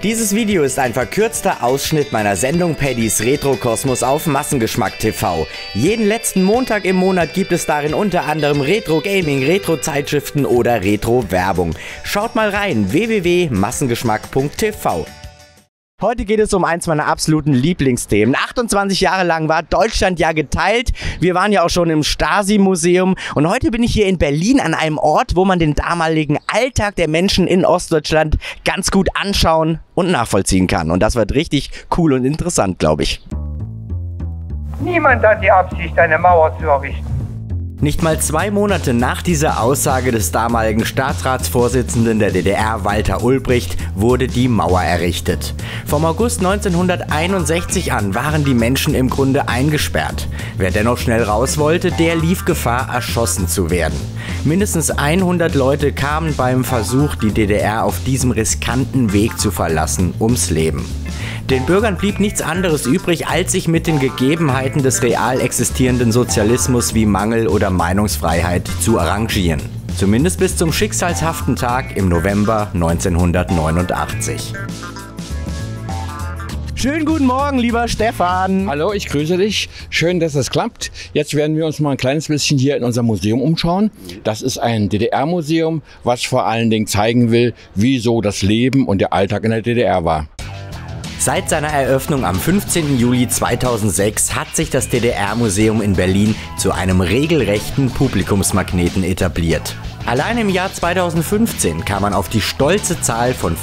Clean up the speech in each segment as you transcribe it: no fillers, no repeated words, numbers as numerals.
Dieses Video ist ein verkürzter Ausschnitt meiner Sendung Paddys Retro-Kosmos auf Massengeschmack TV. Jeden letzten Montag im Monat gibt es darin unter anderem Retro-Gaming, Retro-Zeitschriften oder Retro-Werbung. Schaut mal rein, www.massengeschmack.tv. Heute geht es um eins meiner absoluten Lieblingsthemen. 28 Jahre lang war Deutschland ja geteilt. Wir waren ja auch schon im Stasi-Museum. Und heute bin ich hier in Berlin an einem Ort, wo man den damaligen Alltag der Menschen in Ostdeutschland ganz gut anschauen und nachvollziehen kann. Und das wird richtig cool und interessant, glaube ich. Niemand hat die Absicht, eine Mauer zu errichten. Nicht mal 2 Monate nach dieser Aussage des damaligen Staatsratsvorsitzenden der DDR, Walter Ulbricht, wurde die Mauer errichtet. Vom August 1961 an waren die Menschen im Grunde eingesperrt. Wer dennoch schnell raus wollte, der lief Gefahr, erschossen zu werden. Mindestens 100 Leute kamen beim Versuch, die DDR auf diesem riskanten Weg zu verlassen, ums Leben. Den Bürgern blieb nichts anderes übrig, als sich mit den Gegebenheiten des real existierenden Sozialismus wie Mangel oder Meinungsfreiheit zu arrangieren. Zumindest bis zum schicksalshaften Tag im November 1989. Schönen guten Morgen, lieber Stefan. Hallo, ich grüße dich. Schön, dass es klappt. Jetzt werden wir uns mal ein kleines bisschen hier in unserem Museum umschauen. Das ist ein DDR-Museum, was vor allen Dingen zeigen will, wie so das Leben und der Alltag in der DDR war. Seit seiner Eröffnung am 15. Juli 2006 hat sich das DDR-Museum in Berlin zu einem regelrechten Publikumsmagneten etabliert. Allein im Jahr 2015 kam man auf die stolze Zahl von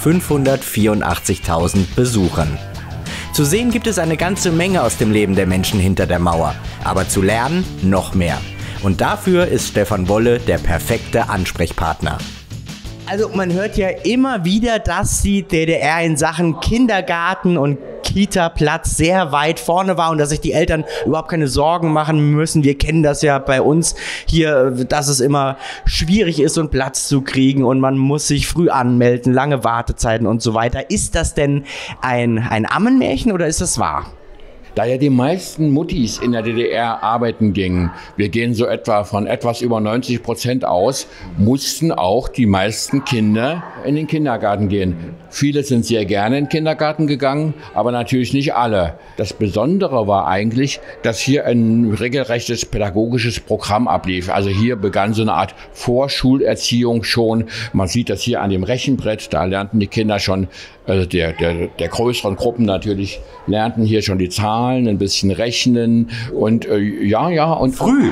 584.000 Besuchern. Zu sehen gibt es eine ganze Menge aus dem Leben der Menschen hinter der Mauer, aber zu lernen noch mehr. Und dafür ist Stefan Wolle der perfekte Ansprechpartner. Also man hört ja immer wieder, dass die DDR in Sachen Kindergarten und Kita-Platz sehr weit vorne war und dass sich die Eltern überhaupt keine Sorgen machen müssen. Wir kennen das ja bei uns hier, dass es immer schwierig ist, einen Platz zu kriegen und man muss sich früh anmelden, lange Wartezeiten und so weiter. Ist das denn ein Ammenmärchen oder ist das wahr? Da ja die meisten Muttis in der DDR arbeiten gingen, wir gehen so etwa von etwas über 90% aus, mussten auch die meisten Kinder in den Kindergarten gehen. Viele sind sehr gerne in den Kindergarten gegangen, aber natürlich nicht alle. Das Besondere war eigentlich, dass hier ein regelrechtes pädagogisches Programm ablief. Also hier begann so eine Art Vorschulerziehung schon. Man sieht das hier an dem Rechenbrett, da lernten die Kinder schon, also der größeren Gruppen natürlich, lernten hier schon die Zahlen, ein bisschen rechnen und und früh.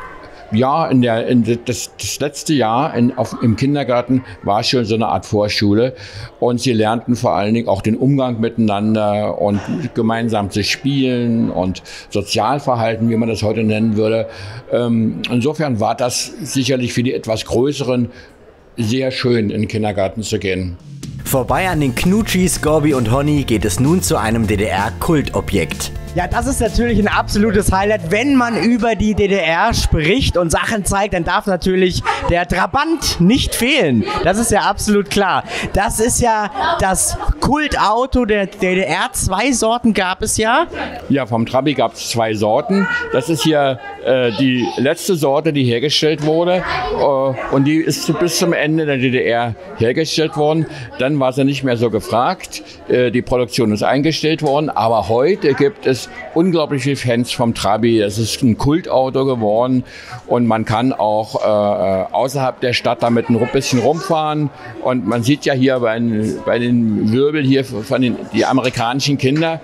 Ja, das letzte Jahr im Kindergarten war schon so eine Art Vorschule und sie lernten vor allen Dingen auch den Umgang miteinander und gemeinsam zu spielen und Sozialverhalten, wie man das heute nennen würde. Insofern war das sicherlich für die etwas Größeren sehr schön, in den Kindergarten zu gehen. Vorbei an den Knutschis, Gorbi und Honny geht es nun zu einem DDR-Kultobjekt. Ja, das ist natürlich ein absolutes Highlight. Wenn man über die DDR spricht und Sachen zeigt, dann darf natürlich der Trabant nicht fehlen. Das ist ja absolut klar. Das ist ja das Kultauto der DDR. 2 Sorten gab es ja. Ja, vom Trabi gab es 2 Sorten. Das ist hier die letzte Sorte, die hergestellt wurde. Und die ist bis zum Ende der DDR hergestellt worden. Dann war sie nicht mehr so gefragt. Die Produktion ist eingestellt worden. Aber heute gibt es unglaublich viele Fans vom Trabi. Es ist ein Kultauto geworden und man kann auch außerhalb der Stadt damit ein bisschen rumfahren. Und man sieht ja hier bei den Wirbeln hier von die amerikanischen Kinder,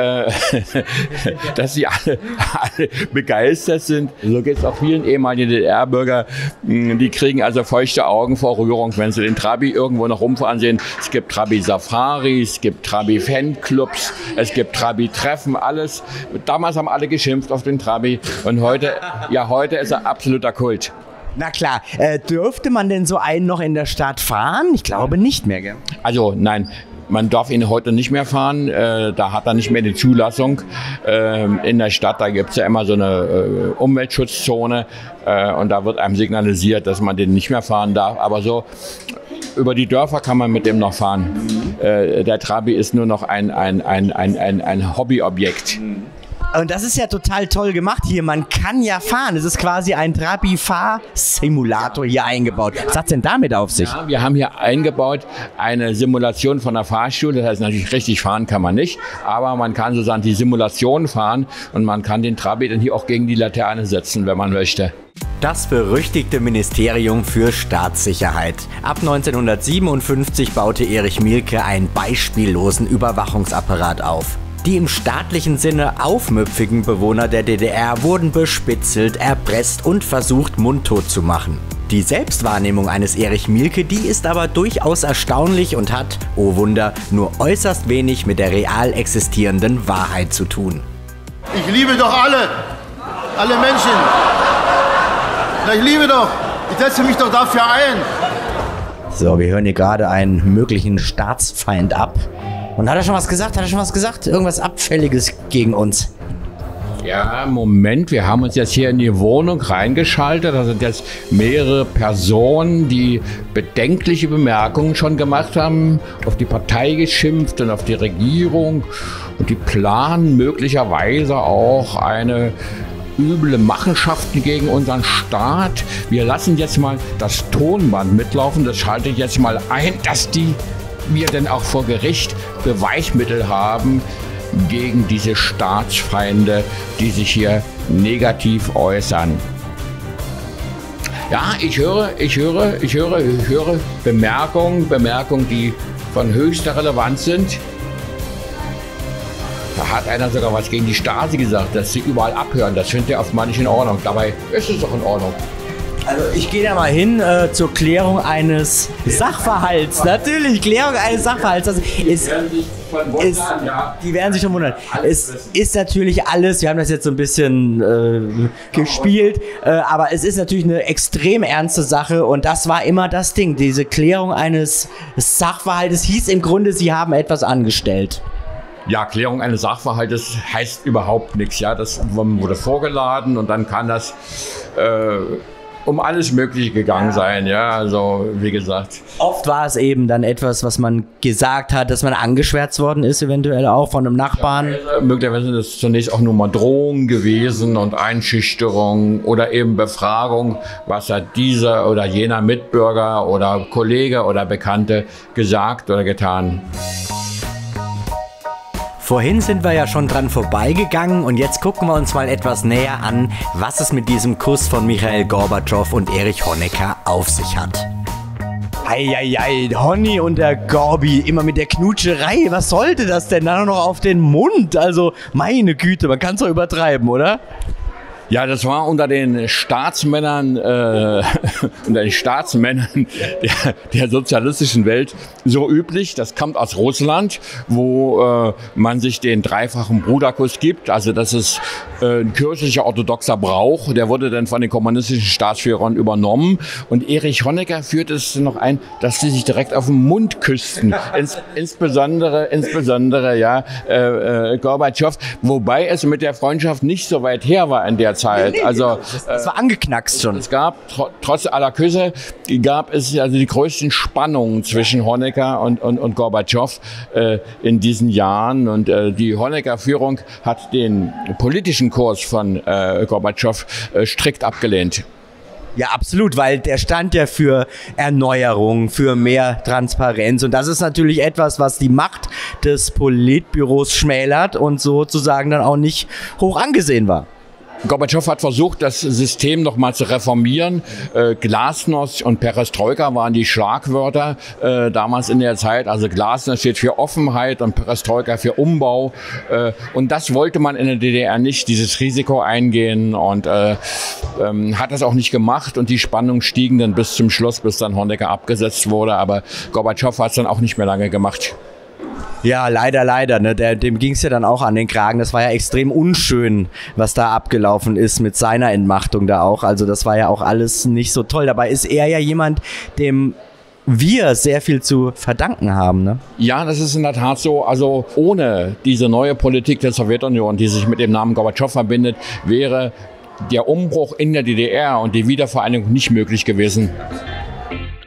dass sie alle begeistert sind. So geht es auch vielen ehemaligen DDR-Bürger. Die kriegen also feuchte Augen vor Rührung, wenn sie den Trabi irgendwo noch rumfahren sehen. Es gibt Trabi-Safaris, es gibt Trabi-Fanclubs, es gibt Trabi-Treffen, alles. Damals haben alle geschimpft auf den Trabi und heute ist er absoluter Kult. Na klar, dürfte man denn so einen noch in der Stadt fahren? Ich glaube nicht mehr, gell? Also nein, man darf ihn heute nicht mehr fahren, da hat er nicht mehr die Zulassung. In der Stadt, da gibt es ja immer so eine Umweltschutzzone und da wird einem signalisiert, dass man den nicht mehr fahren darf. Aber so über die Dörfer kann man mit dem noch fahren. Der Trabi ist nur noch ein Hobbyobjekt. Und das ist ja total toll gemacht hier. Man kann ja fahren. Es ist quasi ein Trabi-Fahr-Simulator hier eingebaut. Was hat es denn damit auf sich? Ja, wir haben hier eingebaut eine Simulation von der Fahrschule. Das heißt natürlich, richtig fahren kann man nicht, aber man kann sozusagen die Simulation fahren und man kann den Trabi dann hier auch gegen die Laterne setzen, wenn man möchte. Das berüchtigte Ministerium für Staatssicherheit. Ab 1957 baute Erich Mielke einen beispiellosen Überwachungsapparat auf. Die im staatlichen Sinne aufmüpfigen Bewohner der DDR wurden bespitzelt, erpresst und versucht mundtot zu machen. Die Selbstwahrnehmung eines Erich Mielke, die ist aber durchaus erstaunlich und hat, oh Wunder, nur äußerst wenig mit der real existierenden Wahrheit zu tun. Ich liebe doch alle Menschen. Ich liebe doch, ich setze mich doch dafür ein. So, wir hören hier gerade einen möglichen Staatsfeind ab. Und hat er schon was gesagt? Irgendwas Abfälliges gegen uns? Ja, Moment, wir haben uns jetzt hier in die Wohnung reingeschaltet. Da sind jetzt mehrere Personen, die bedenkliche Bemerkungen schon gemacht haben, auf die Partei geschimpft und auf die Regierung. Und die planen möglicherweise auch eine üble Machenschaften gegen unseren Staat. Wir lassen jetzt mal das Tonband mitlaufen. Das schalte ich jetzt mal ein, dass wir dann auch vor Gericht Beweismittel haben gegen diese Staatsfeinde, die sich hier negativ äußern. Ja, ich höre Bemerkungen, die von höchster Relevanz sind. Da hat einer sogar was gegen die Stasi gesagt, dass sie überall abhören. Das findet er oftmals nicht in Ordnung. Dabei ist es doch in Ordnung. Also ich gehe da mal hin zur Klärung eines Sachverhalts. Natürlich, Klärung eines Sachverhalts. Das die werden sich schon wundern. Es ist natürlich alles, wir haben das jetzt so ein bisschen gespielt, aber es ist natürlich eine extrem ernste Sache und das war immer das Ding. Diese Klärung eines Sachverhaltes hieß im Grunde, sie haben etwas angestellt. Ja, Klärung eines Sachverhaltes heißt überhaupt nichts. Ja, das wurde vorgeladen und dann kann das um alles Mögliche gegangen sein. Ja, also wie gesagt. Oft war es eben dann etwas, was man gesagt hat, dass man angeschwärzt worden ist, eventuell auch von einem Nachbarn. Ja, möglicherweise sind es zunächst auch nur mal Drohungen gewesen und Einschüchterung oder eben Befragung, was hat dieser oder jener Mitbürger oder Kollege oder Bekannte gesagt oder getan. Vorhin sind wir ja schon dran vorbeigegangen und jetzt gucken wir uns mal etwas näher an, was es mit diesem Kuss von Michail Gorbatschow und Erich Honecker auf sich hat. Eieiei, Honny und der Gorbi, immer mit der Knutscherei, was sollte das denn? Dann noch auf den Mund, also meine Güte, man kann es doch übertreiben, oder? Ja, das war unter den Staatsmännern, der sozialistischen Welt so üblich. Das kommt aus Russland, wo man sich den dreifachen Bruderkuss gibt. Also das ist ein kirchlicher orthodoxer Brauch. Der wurde dann von den kommunistischen Staatsführern übernommen. Und Erich Honecker führte es noch ein, dass sie sich direkt auf den Mund küssten. Insbesondere Gorbatschow. Wobei es mit der Freundschaft nicht so weit her war in der Zeit. Also, das war angeknackst schon. Es gab, trotz aller Küsse, gab es also die größten Spannungen zwischen Honecker und Gorbatschow in diesen Jahren. Und die Honecker-Führung hat den politischen Kurs von Gorbatschow strikt abgelehnt. Ja, absolut, weil der stand ja für Erneuerung, für mehr Transparenz und das ist natürlich etwas, was die Macht des Politbüros schmälert und sozusagen dann auch nicht hoch angesehen war. Gorbatschow hat versucht, das System nochmal zu reformieren. Glasnost und Perestroika waren die Schlagwörter damals in der Zeit. Also Glasnost steht für Offenheit und Perestroika für Umbau. Und das wollte man in der DDR nicht, dieses Risiko eingehen und hat das auch nicht gemacht. Und die Spannungen stiegen dann bis zum Schluss, bis dann Honecker abgesetzt wurde. Aber Gorbatschow hat es dann auch nicht mehr lange gemacht. Ja, leider, ne? Dem ging es ja dann auch an den Kragen. Das war ja extrem unschön, was da abgelaufen ist mit seiner Entmachtung da auch. Also das war ja auch alles nicht so toll. Dabei ist er ja jemand, dem wir sehr viel zu verdanken haben, ne? Ja, das ist in der Tat so. Also ohne diese neue Politik der Sowjetunion, die sich mit dem Namen Gorbatschow verbindet, wäre der Umbruch in der DDR und die Wiedervereinigung nicht möglich gewesen.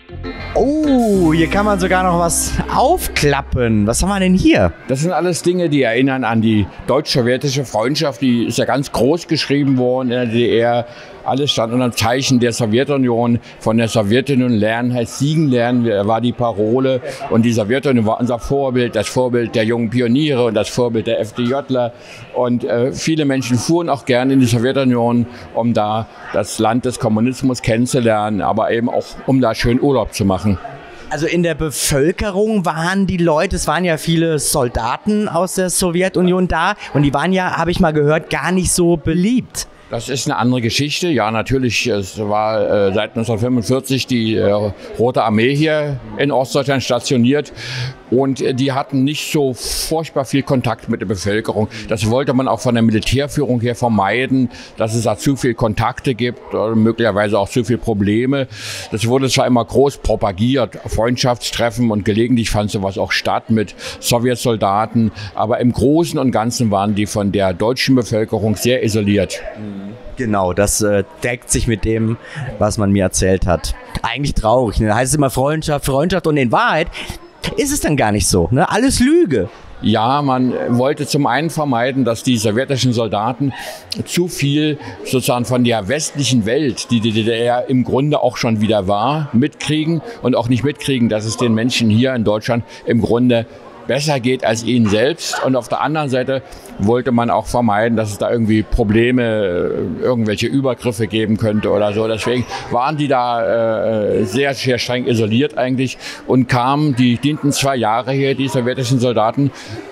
Oh, hier kann man sogar noch was aufklappen. Was haben wir denn hier? Das sind alles Dinge, die erinnern an die deutsch-sowjetische Freundschaft. Die ist ja ganz groß geschrieben worden in der DDR. Alles stand unter dem Zeichen der Sowjetunion. Von der Sowjetunion lernen heißt siegen lernen, war die Parole. Und die Sowjetunion war unser Vorbild, das Vorbild der jungen Pioniere und das Vorbild der FDJler. Und viele Menschen fuhren auch gerne in die Sowjetunion, um da das Land des Kommunismus kennenzulernen, aber eben auch, um da schön Urlaub zu machen. Also in der Bevölkerung waren die Leute, es waren ja viele Soldaten aus der Sowjetunion da und die waren ja, habe ich mal gehört, gar nicht so beliebt. Das ist eine andere Geschichte. Ja, natürlich, es war seit 1945 die Rote Armee hier in Ostdeutschland stationiert und die hatten nicht so furchtbar viel Kontakt mit der Bevölkerung. Das wollte man auch von der Militärführung her vermeiden, dass es da zu viel Kontakte gibt oder möglicherweise auch zu viel Probleme. Das wurde zwar immer groß propagiert, Freundschaftstreffen und gelegentlich fand sowas auch statt mit Sowjetsoldaten, aber im Großen und Ganzen waren die von der deutschen Bevölkerung sehr isoliert. Genau, das deckt sich mit dem, was man mir erzählt hat. Eigentlich traurig, ne? Da heißt es immer Freundschaft, Freundschaft und in Wahrheit ist es dann gar nicht so, ne? Alles Lüge. Ja, man wollte zum einen vermeiden, dass die sowjetischen Soldaten zu viel sozusagen von der westlichen Welt, die die DDR im Grunde auch schon wieder war, mitkriegen und auch nicht mitkriegen, dass es den Menschen hier in Deutschland im Grunde besser geht als ihnen selbst. Und auf der anderen Seite wollte man auch vermeiden, dass es da irgendwie Probleme, irgendwelche Übergriffe geben könnte oder so. Deswegen waren die da sehr, sehr streng isoliert eigentlich und die dienten 2 Jahre hier, die sowjetischen Soldaten,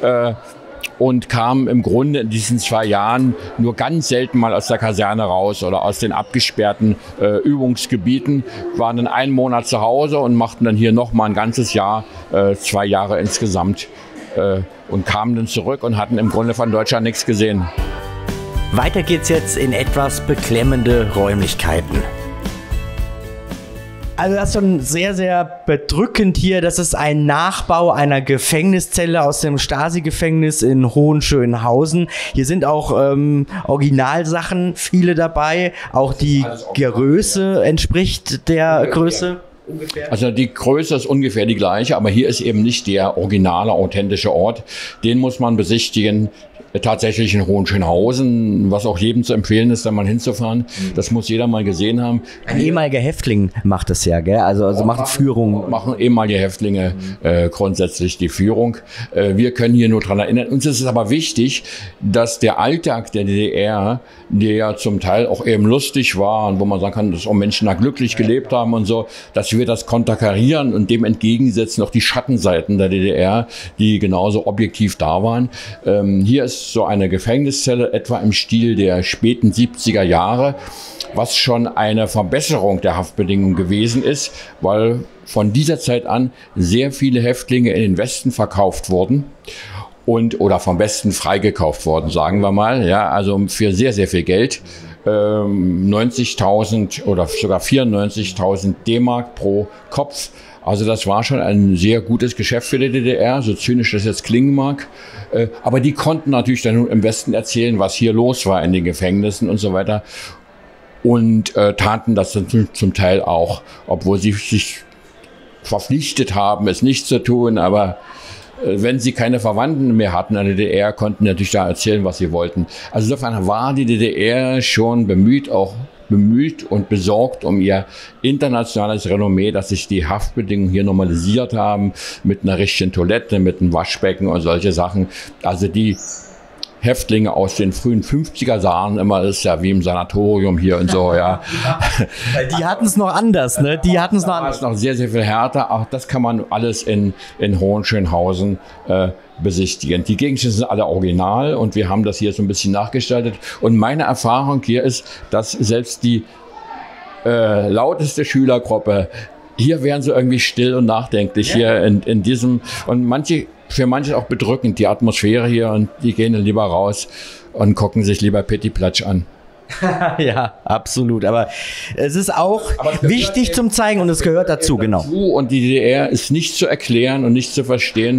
und kamen im Grunde in diesen 2 Jahren nur ganz selten mal aus der Kaserne raus oder aus den abgesperrten Übungsgebieten, waren dann 1 Monat zu Hause und machten dann hier noch mal ein ganzes Jahr, 2 Jahre insgesamt, und kamen dann zurück und hatten im Grunde von Deutschland nichts gesehen. Weiter geht's jetzt in etwas beklemmende Räumlichkeiten. Also das ist schon sehr, sehr bedrückend hier. Das ist ein Nachbau einer Gefängniszelle aus dem Stasi-Gefängnis in Hohenschönhausen. Hier sind auch Originalsachen, viele dabei. Auch die Größe entspricht der Größe. Also die Größe ist ungefähr die gleiche, aber hier ist eben nicht der originale, authentische Ort. Den muss man besichtigen. Tatsächlich in Hohenschönhausen, was auch jedem zu empfehlen ist, da mal hinzufahren. Das muss jeder mal gesehen haben. Ein ehemaliger Häftling macht das ja, gell? Also macht Führung. Machen ehemalige Häftlinge grundsätzlich die Führung. Wir können hier nur dran erinnern. Uns ist es aber wichtig, dass der Alltag der DDR, der ja zum Teil auch eben lustig war und wo man sagen kann, dass auch Menschen da glücklich gelebt haben und so, dass wir das konterkarieren und dem entgegensetzen auch die Schattenseiten der DDR, die genauso objektiv da waren. Hier ist so eine Gefängniszelle, etwa im Stil der späten 70er Jahre, was schon eine Verbesserung der Haftbedingungen gewesen ist, weil von dieser Zeit an sehr viele Häftlinge in den Westen verkauft wurden oder vom Westen freigekauft worden, sagen wir mal, ja, also für sehr, sehr viel Geld. 90.000 oder sogar 94.000 D-Mark pro Kopf. Also das war schon ein sehr gutes Geschäft für die DDR, so zynisch das jetzt klingen mag. Aber die konnten natürlich dann im Westen erzählen, was hier los war in den Gefängnissen und so weiter. Und taten das dann zum Teil auch, obwohl sie sich verpflichtet haben, es nicht zu tun. Aber wenn sie keine Verwandten mehr hatten in der DDR, konnten natürlich da erzählen, was sie wollten. Also insofern war die DDR schon bemüht und besorgt um ihr internationales Renommee, dass sich die Haftbedingungen hier normalisiert haben, mit einer richtigen Toilette, mit einem Waschbecken und solche Sachen. Also die Häftlinge aus den frühen 50er sahen immer, das ist ja wie im Sanatorium hier und so, ja. Die hatten es noch anders, ne? Die hatten es noch anders. Das ist noch sehr, sehr viel härter. Auch das kann man alles in Hohenschönhausen besichtigen. Die Gegenstände sind alle original und wir haben das hier so ein bisschen nachgestaltet. Und meine Erfahrung hier ist, dass selbst die lauteste Schülergruppe, hier wären sie irgendwie still und nachdenklich hier in diesem, und für manche auch bedrückend, die Atmosphäre hier, und die gehen dann lieber raus und gucken sich lieber Petitplatsch an. Ja, absolut. Aber es ist auch wichtig zum Zeigen und es gehört dazu, genau. Und die DDR ist nicht zu erklären und nicht zu verstehen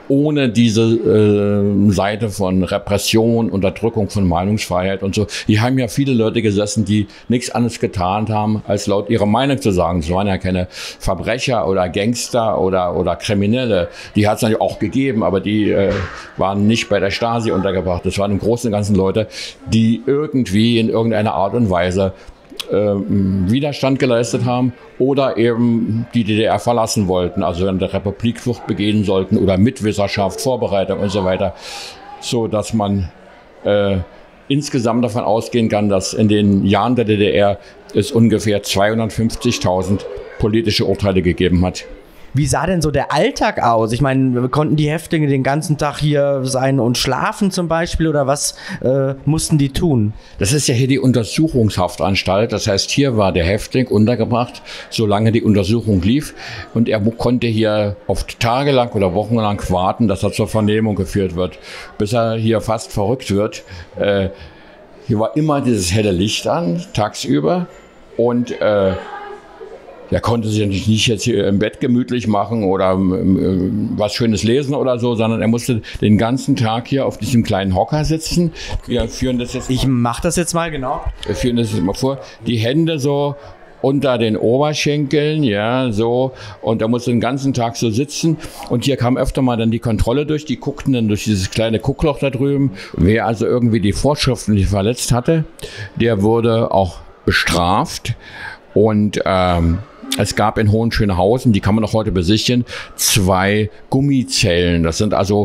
ohne diese Seite von Repression, Unterdrückung von Meinungsfreiheit und so. Hier haben ja viele Leute gesessen, die nichts anderes getan haben, als laut ihrer Meinung zu sagen. Es waren ja keine Verbrecher oder Gangster oder Kriminelle. Die hat es natürlich auch gegeben, aber die waren nicht bei der Stasi untergebracht. Das waren im Großen und Ganzen Leute, die irgendwie in irgendeiner Art und Weise Widerstand geleistet haben oder eben die DDR verlassen wollten, also in der Republikflucht begehen sollten oder Mitwisserschaft, Vorbereitung und so weiter, so dass man insgesamt davon ausgehen kann, dass in den Jahren der DDR es ungefähr 250.000 politische Urteile gegeben hat. Wie sah denn so der Alltag aus? Ich meine, konnten die Häftlinge den ganzen Tag hier sein und schlafen zum Beispiel oder was mussten die tun? Das ist ja hier die Untersuchungshaftanstalt. Das heißt, hier war der Häftling untergebracht, solange die Untersuchung lief. Und er konnte hier oft tagelang oder wochenlang warten, dass er zur Vernehmung geführt wird, bis er hier fast verrückt wird. Hier war immer dieses helle Licht an, tagsüber. Und er konnte sich natürlich nicht jetzt hier im Bett gemütlich machen oder was Schönes lesen oder so, sondern er musste den ganzen Tag hier auf diesem kleinen Hocker sitzen. Wir führen das jetzt. Ich mache das jetzt mal, genau. Wir führen das jetzt mal vor. Die Hände so unter den Oberschenkeln, ja, so. Und er musste den ganzen Tag so sitzen. Und hier kam öfter mal dann die Kontrolle durch. Die guckten dann durch dieses kleine Guckloch da drüben. Wer also irgendwie die Vorschriften nicht verletzt hatte, der wurde auch bestraft. Und es gab in Hohenschönhausen, die kann man noch heute besichtigen, 2 Gummizellen. Das sind also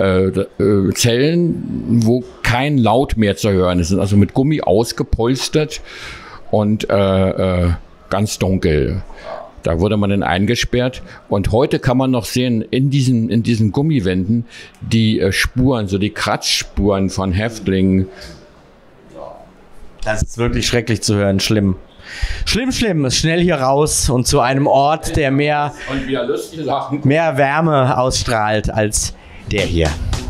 Zellen, wo kein Laut mehr zu hören ist. Die sind also mit Gummi ausgepolstert und ganz dunkel. Da wurde man dann eingesperrt. Und heute kann man noch sehen, in diesen Gummiwänden, die Spuren, so die Kratzspuren von Häftlingen. Das ist wirklich schrecklich zu hören, schlimm. Schlimm, ist schnell hier raus und zu einem Ort, der mehr Wärme ausstrahlt als der hier.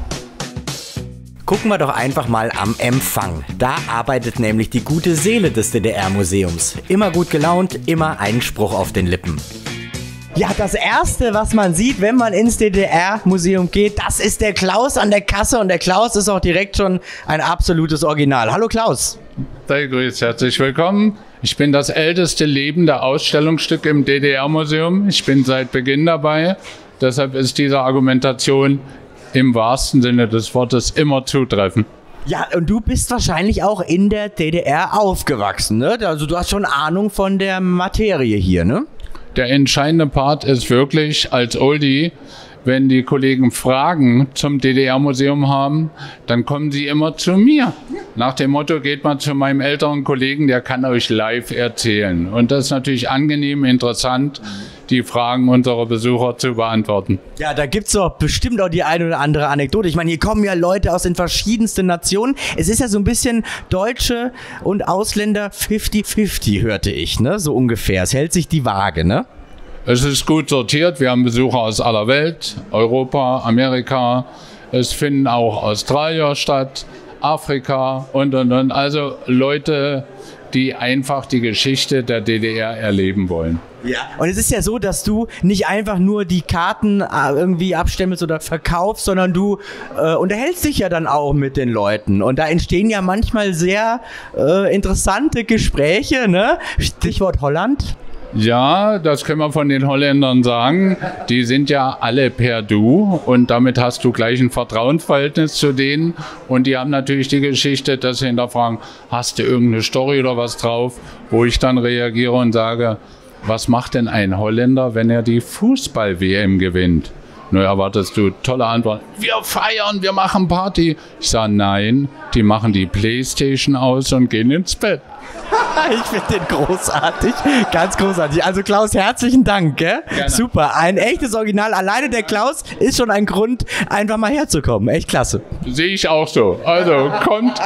Gucken wir doch einfach mal am Empfang. Da arbeitet nämlich die gute Seele des DDR-Museums. Immer gut gelaunt, immer einen Spruch auf den Lippen. Ja, das Erste, was man sieht, wenn man ins DDR-Museum geht, das ist der Klaus an der Kasse. Und der Klaus ist auch direkt schon ein absolutes Original. Hallo Klaus. Sei grüßt, herzlich willkommen. Ich bin das älteste lebende Ausstellungsstück im DDR-Museum. Ich bin seit Beginn dabei. Deshalb ist diese Argumentation im wahrsten Sinne des Wortes immer zutreffend. Ja, und du bist wahrscheinlich auch in der DDR aufgewachsen, ne? Also du hast schon Ahnung von der Materie hier, ne? Der entscheidende Part ist wirklich als Oldie, wenn die Kollegen Fragen zum DDR-Museum haben, dann kommen sie immer zu mir. Nach dem Motto, geht mal zu meinem älteren Kollegen, der kann euch live erzählen. Und das ist natürlich angenehm, interessant, die Fragen unserer Besucher zu beantworten. Ja, da gibt's doch bestimmt auch die eine oder andere Anekdote. Ich meine, hier kommen ja Leute aus den verschiedensten Nationen. Es ist ja so ein bisschen Deutsche und Ausländer 50-50, hörte ich, ne? So ungefähr. Es hält sich die Waage, ne? Es ist gut sortiert. Wir haben Besucher aus aller Welt, Europa, Amerika. Es finden auch Australier statt, Afrika und. Also Leute, die einfach die Geschichte der DDR erleben wollen. Ja. Und es ist ja so, dass du nicht einfach nur die Karten irgendwie abstemmelst oder verkaufst, sondern du unterhältst dich ja dann auch mit den Leuten. Und da entstehen ja manchmal sehr interessante Gespräche, ne? Stichwort Holland. Ja, das können wir von den Holländern sagen. Die sind ja alle per Du und damit hast du gleich ein Vertrauensverhältnis zu denen. Und die haben natürlich die Geschichte, dass sie hinterfragen, hast du irgendeine Story oder was drauf, wo ich dann reagiere und sage, was macht denn ein Holländer, wenn er die Fußball-WM gewinnt? Nur erwartest du tolle Antwort. Wir feiern, wir machen Party. Ich sage, nein, die machen die Playstation aus und gehen ins Bett. Ich finde den großartig, ganz großartig. Also Klaus, herzlichen Dank, gell? Gerne. Super, ein echtes Original. Alleine der Klaus ist schon ein Grund, einfach mal herzukommen. Echt klasse. Sehe ich auch so. Also kommt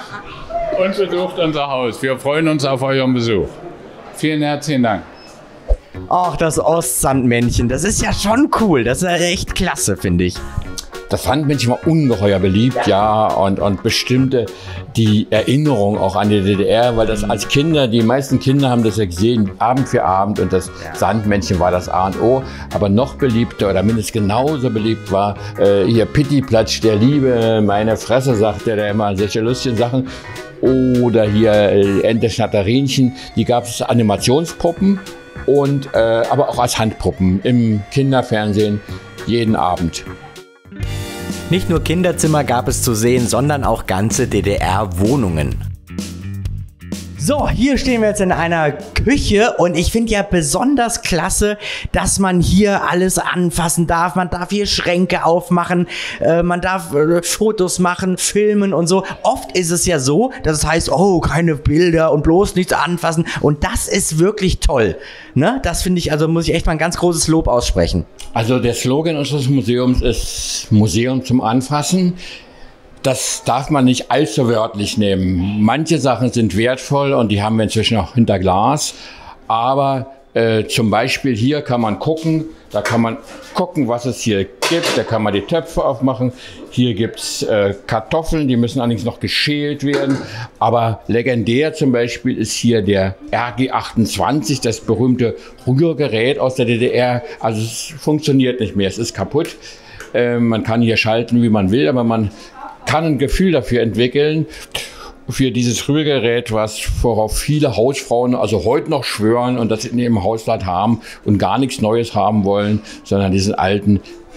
und besucht unser Haus. Wir freuen uns auf euren Besuch. Vielen herzlichen Dank. Ach, das Ostsandmännchen, das ist ja schon cool. Das ist ja echt klasse, finde ich. Das Sandmännchen war ungeheuer beliebt, ja, und bestimmte die Erinnerung auch an die DDR, weil das als Kinder, die meisten Kinder haben das ja gesehen, Abend für Abend, und das Sandmännchen war das A und O. Aber noch beliebter oder mindestens genauso beliebt war hier Pittiplatsch der Liebe, meine Fresse, sagt der immer solche lustigen Sachen. Oder hier Ente Schnatterinchen, die gab es als Animationspuppen und aber auch als Handpuppen im Kinderfernsehen jeden Abend. Nicht nur Kinderzimmer gab es zu sehen, sondern auch ganze DDR-Wohnungen. So, hier stehen wir jetzt in einer Küche und ich finde ja besonders klasse, dass man hier alles anfassen darf. Man darf hier Schränke aufmachen, man darf Fotos machen, filmen und so. Oft ist es ja so, dass es heißt, oh, keine Bilder und bloß nichts anfassen, und das ist wirklich toll. Ne? Das finde ich, also muss ich echt mal ein ganz großes Lob aussprechen. Also der Slogan unseres Museums ist Museum zum Anfassen. Das darf man nicht allzu wörtlich nehmen. Manche Sachen sind wertvoll und die haben wir inzwischen auch hinter Glas. Aber zum Beispiel hier kann man gucken, da kann man gucken, was es hier gibt. Da kann man die Töpfe aufmachen. Hier gibt's Kartoffeln, die müssen allerdings noch geschält werden. Aber legendär zum Beispiel ist hier der RG28, das berühmte Rührgerät aus der DDR. Also es funktioniert nicht mehr, es ist kaputt. Man kann hier schalten, wie man will, aber man kann ein Gefühl dafür entwickeln, für dieses Rührgerät, worauf viele Hausfrauen also heute noch schwören und das in ihrem Haushalt haben und gar nichts Neues haben wollen, sondern diesen alten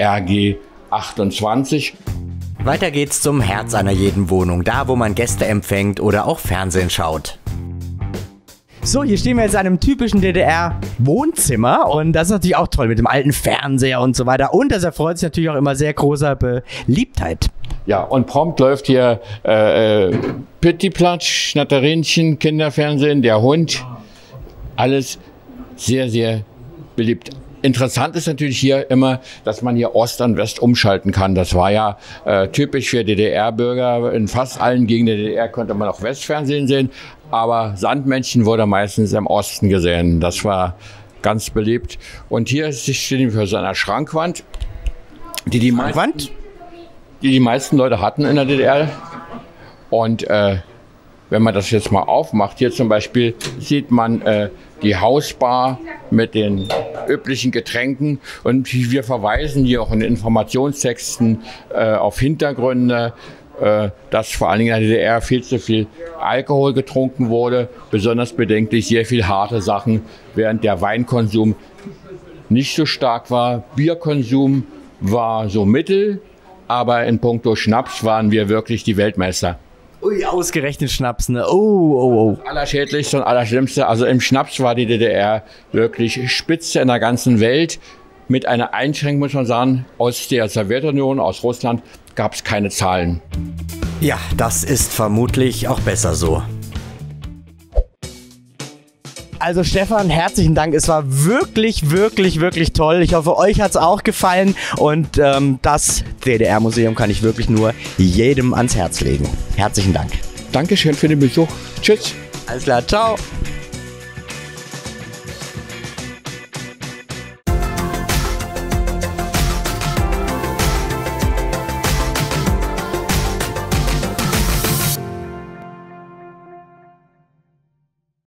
RG28. Weiter geht's zum Herz einer jeden Wohnung, da wo man Gäste empfängt oder auch Fernsehen schaut. So, hier stehen wir jetzt in einem typischen DDR-Wohnzimmer und das ist natürlich auch toll mit dem alten Fernseher und so weiter, und das erfreut sich natürlich auch immer sehr großer Beliebtheit. Ja, und prompt läuft hier Pittiplatsch, Schnatterinchen, Kinderfernsehen, der Hund. Alles sehr, sehr beliebt. Interessant ist natürlich hier immer, dass man hier Ost und West umschalten kann. Das war ja typisch für DDR-Bürger. In fast allen Gegenden der DDR konnte man auch Westfernsehen sehen, aber Sandmännchen wurde meistens im Osten gesehen. Das war ganz beliebt. Und hier stehen wir vor so einer Schrankwand, die die meisten Leute hatten in der DDR. Und wenn man das jetzt mal aufmacht, hier zum Beispiel sieht man die Hausbar mit den üblichen Getränken, und wir verweisen hier auch in den Informationstexten auf Hintergründe, dass vor allen Dingen in der DDR viel zu viel Alkohol getrunken wurde, besonders bedenklich sehr viel harte Sachen, während der Weinkonsum nicht so stark war. Bierkonsum war so mittel, aber in puncto Schnaps waren wir wirklich die Weltmeister. Ui, ausgerechnet Schnaps, ne? Oh. Allerschädlichste und Allerschlimmste. Also im Schnaps war die DDR wirklich Spitze in der ganzen Welt. Mit einer Einschränkung, muss man sagen, aus der Sowjetunion, aus Russland, gab es keine Zahlen. Ja, das ist vermutlich auch besser so. Also Stefan, herzlichen Dank. Es war wirklich, wirklich, wirklich toll. Ich hoffe, euch hat es auch gefallen. Und das DDR-Museum kann ich wirklich nur jedem ans Herz legen. Herzlichen Dank. Dankeschön für den Besuch. Tschüss. Alles klar, ciao.